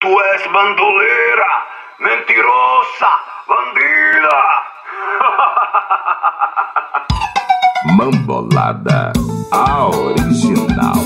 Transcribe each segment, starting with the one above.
Tu és bandoleira, mentirosa, bandida. Mambolada, a original.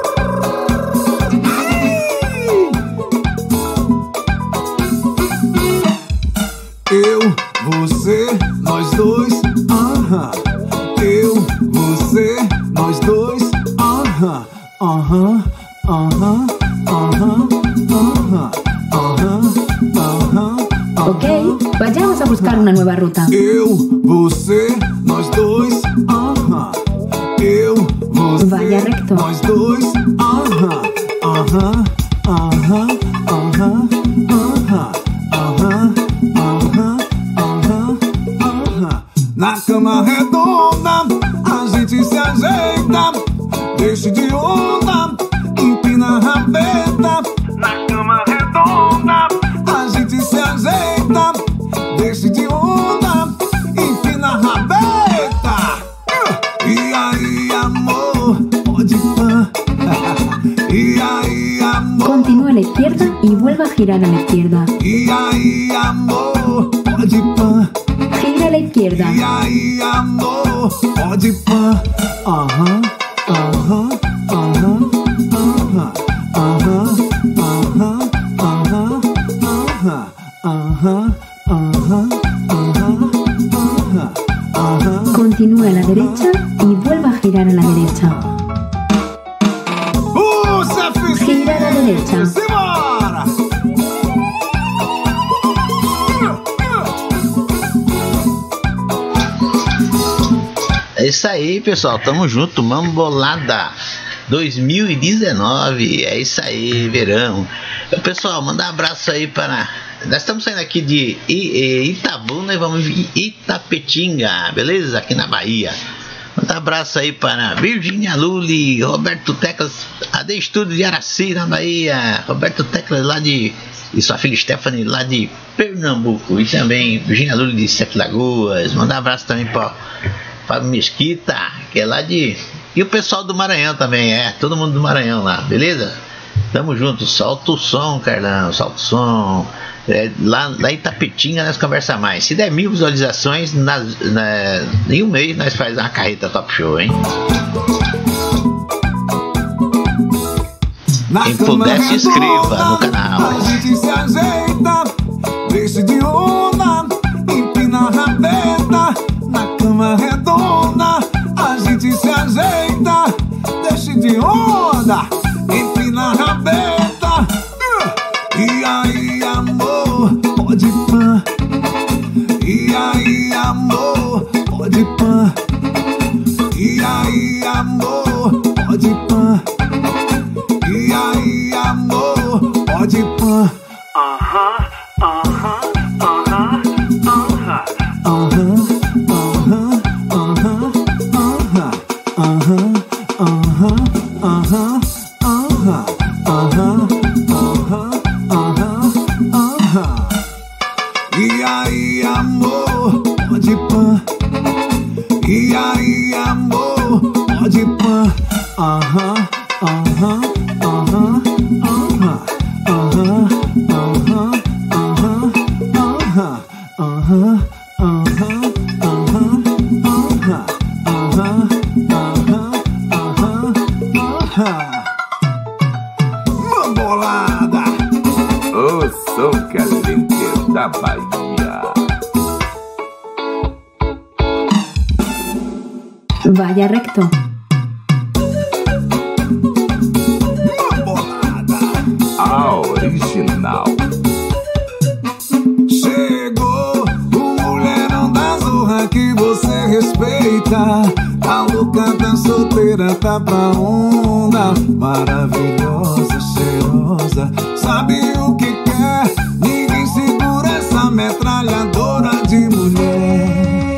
Eu, você, nós dois, aham. Eu, você, nós dois, aham. Aham, aham, aham, aham, aham, aham. Ok, vayamos a buscar una nueva ruta. Eu, você, nós dois, aham. Eu, você, Vaya recto. nós dois, aham. Aham, aham, aham, aham, aham, aham, aham, aham. Na cama redonda, a gente se ajeita. Deixa de onda, empina a rabeta. Na cama redonda, a gente se ajeita. Deixa de onda, empina a rabeta. E aí, amor, pode pã. E aí, amor. Continúa a la izquierda y vuelva a girar a la izquierda. E aí, amor, pode pã. Gira a la izquierda. E aí, amor, pode pã. Aham, aham, aham, aham, aham, aham, aham, aham, aham, aham, aham, aham. Continúa a la derecha y vuelva a girar a la derecha. Puxa, Gira a la derecha. simbora! É isso aí, pessoal. Tamo junto. Mambolada 2019. É isso aí, verão. Pessoal, mandar um abraço aí para... Nós estamos saindo aqui de Itabuna e vamos em Itapetinga, beleza? Aqui na Bahia. Mandar um abraço aí para Virgínia Lully, Roberto Teclas, AD Estúdio de Araci, na Bahia. Roberto Teclas lá de... E sua filha Stephanie lá de Pernambuco. E também Virgínia Lully de Sete Lagoas. Mandar um abraço também para Fábio Mesquita, que é lá de... E o pessoal do Maranhão também, todo mundo do Maranhão lá, beleza? Tamo junto, solta o som, Carlão, solta o som. Lá em Itapetinga nós conversamos mais. Se der 1000 visualizações, em um mês nós faz uma carreta top show, hein? Quem puder se inscreva no canal. A gente se ajeita, deixa de onda, empina a rabeta. Na cama redonda, a gente se ajeita, deixa de onda, empina a rabeta. E aí, amor, pode pã. E aí, amor, pode pã. E aí, amor, pode pã. E aí, amor, pode pã. Aham, aham, aham, aham. Aham, aham, aham, aham, aham, aham, aham, aham, aham, aham, aham. E aí, amor, pode pã. E aí, amor, pode pã. Aham, aham, aham, aham, aham, aham, aham, aham, aham, aham, aham, aham, aham. Mambolada! O som caliente da Bahia. Vaya recto. Mambolada! A original. Chegou o mulherão da zorra que você respeita. A louca tá solteira, tá pra onda. Maravilhosa, cheirosa, sabe o que quer. Ninguém segura essa metralhadora de mulher.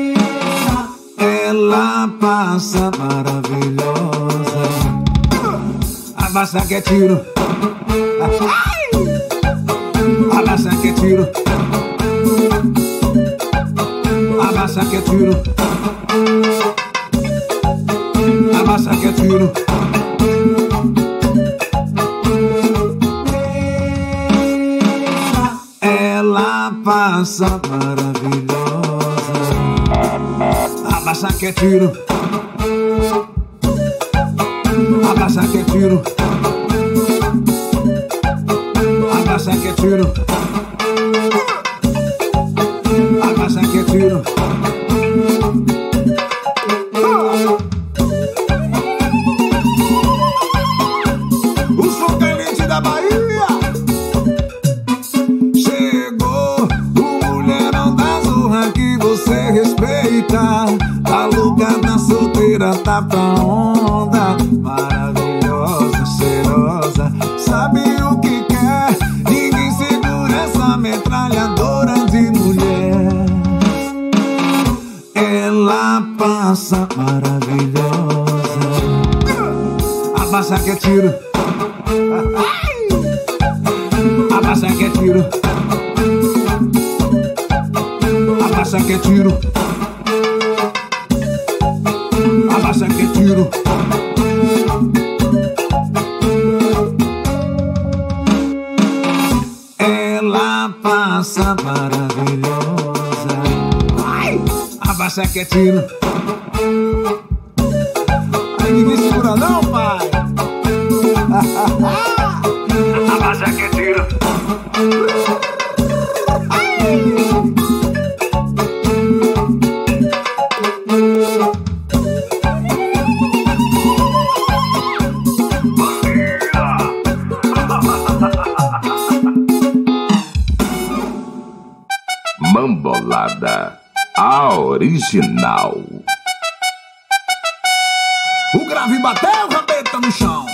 Ela passa maravilhosa. Abaixa que é tiro. Abaixa que é tiro. Abaixa que é tiro. Abaixa que é tiro. Ela passa maravilhosa. Abaixa que é tiro. Abaixa que é tiro. Abaixa que é tiro. Abaixa que é tiro. O som quente da Bahia chegou, o mulherão da zorra que você respeita. A Luca da solteira tá pra onda. Maravilhosa, cheirosa, sabe o que quer. Ninguém segura essa metralhadora de mulher. Ela passa maravilhosa. Abaixa que é tiro. Abaixa que é tiro. Abaixa que é tiro. Abaixa que é tiro. Ela passa maravilhosa. Abaixa que é tiro. Aí ninguém segura não, pai. Abaixa que é tiro. Mambolada, a original. O grave bateu, rabeta no chão.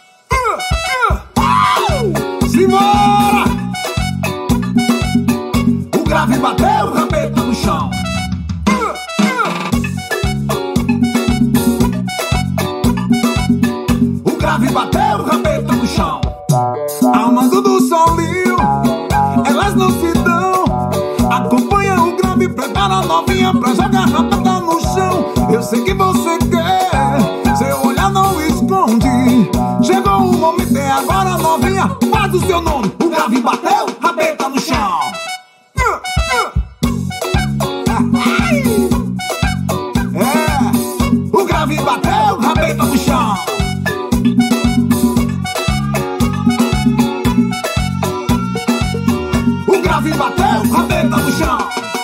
Simbora! O grave bateu, rabeta no chão. O grave bateu, rabeta no chão. Ao mando do solinho, elas não se dão. Acompanha o grave, prepara a novinha pra jogar rabeta no chão. Eu sei que você quer, seu olhar não esconde. Chegou o momento, é agora, novinha, faz o seu nome. O grave bateu, rabeta no chão. É, o grave bateu, rabeta no chão. O grave bateu, rabeta no chão.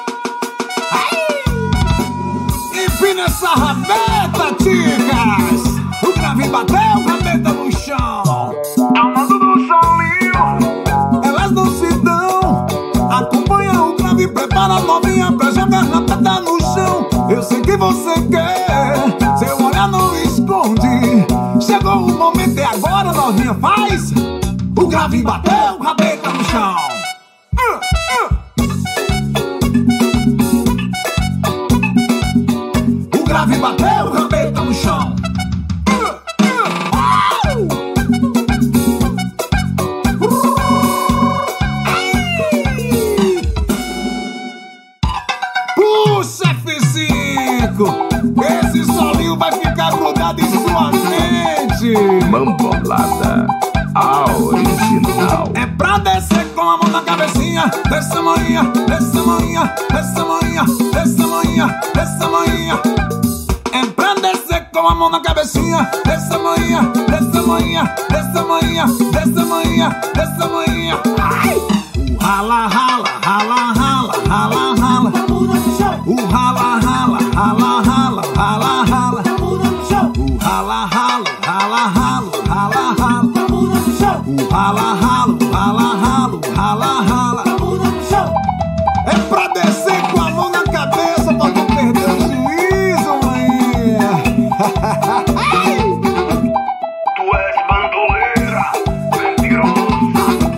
Empina essa rabeta, ticas. O grave bateu, rabeta no chão. Ao mando do solinho, Elas não se dão. Acompanha o grave, prepara a novinha pra jogar rabeta no chão. Eu sei que você quer, seu olhar não esconde. Chegou o momento, é agora, novinha, faz. O grave bateu, rabeta no chão. O grave bateu, rabeta no chão. Puxa, F5! Esse solinho vai ficar grudado em sua mente. Mambolada, a original. É pra descer com a mão na cabecinha. Desce a manhã, desce a manhã, desce a manhã, desce a manhã, desce a manhã. É pra descer com a mão na cabecinha. Desce a manhã, desce a manhã, desce a manhã, desce a manhã, desce a manhã. Ai! O rala, rala, rala, rala, rala, rala. O rala, rala, rala, rala, rala, rala. O rala, rala, rala, rala, rala, rala. O rala, rala, rala, rala, rala, rala. É pra descer com a mão na cabeça pra não perder o juízo, maninha. tu és bandoleira, mentirosa,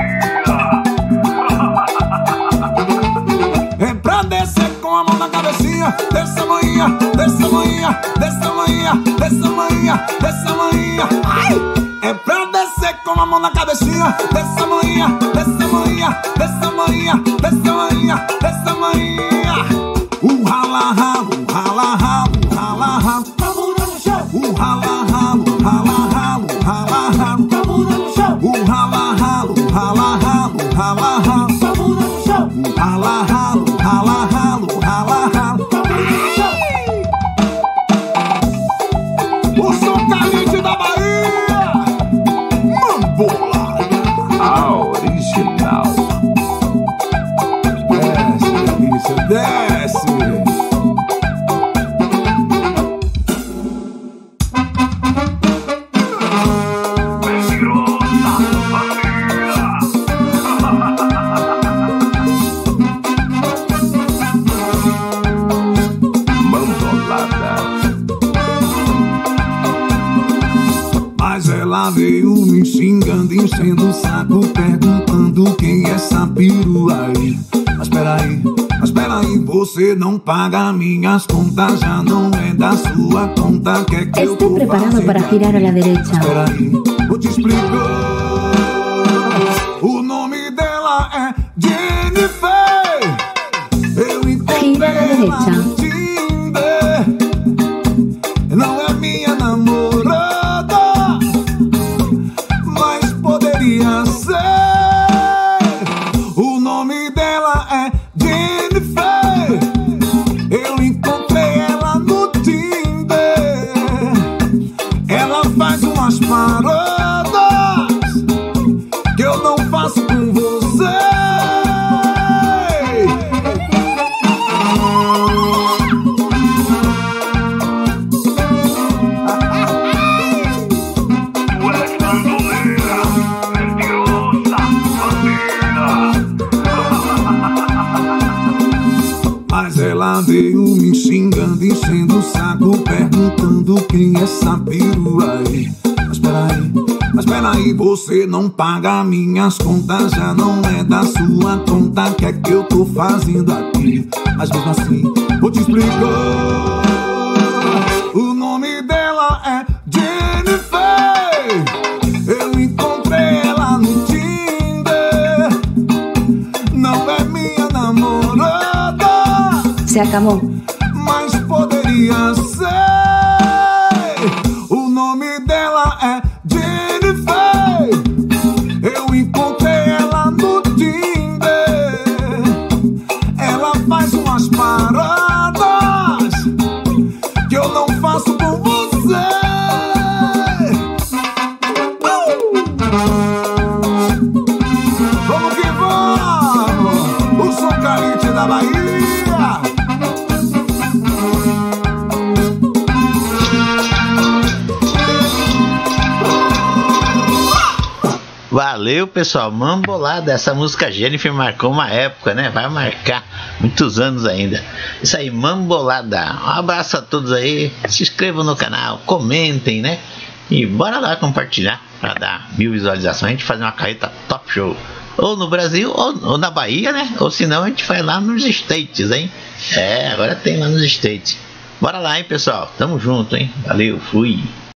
bandida. É pra descer com a mão na cabecinha. Desce a manhã, desce a manhã, desce a manhã, desce a manhã, desce a manhã. Ai! É pra descer com a mão na cabecinha. Desce a manhã, desce a manhã, desce a manhã, desce a manhã, desce a manhã. O rala, rala, o rala, rala, o rala, rala. O rala, rala, o rala, rala, o rala, rala. O rala, rala, o rala, rala, o rala, rala. O enchendo o saco, perguntando quem é essa perua aí. Mas peraí, você não paga minhas contas, já não é da sua conta. Que é que eu Esté tô preparado fazendo para girar a la aqui? derecha. Mas peraí, vou te explicar. O nome dela é Jennifer. Eu encontrei Gira a la ela derecha. no Tinder. Não é minha namorada, mas poderia ser. O nome dela é Jennifer. Eu encontrei ela no Tinder. Ela faz umas paradas que eu não faço com você. Tu és bandoleira, mentirosa, bandida. Mas ela veio me xingando, enchendo o saco, perguntando quem é essa perua aí. Mas peraí, você não paga minhas contas, já não é da sua conta. Que é que eu tô fazendo aqui? Mas mesmo assim, vou te explicar. O nome dela é Jennifer. Eu encontrei ela no Tinder. Não é minha namorada, Se acabó. mas poderia ser. O nome dela é Jennifer. Eu encontrei ela no Tinder. Ela faz umas paradas que eu não faço com você. Vamos que vamos! O som carente da Bahia. Valeu, pessoal, Mambolada. Essa música Jennifer marcou uma época, né? Vai marcar muitos anos ainda. Isso aí, Mambolada. Um abraço a todos aí. Se inscrevam no canal, comentem, né? E bora lá compartilhar para dar 1000 visualizações. A gente fazer uma carreta top show. Ou no Brasil, ou na Bahia, né? Ou senão a gente faz lá nos States, hein? É, agora tem lá nos States. Bora lá, hein, pessoal? Tamo junto, hein? Valeu, fui.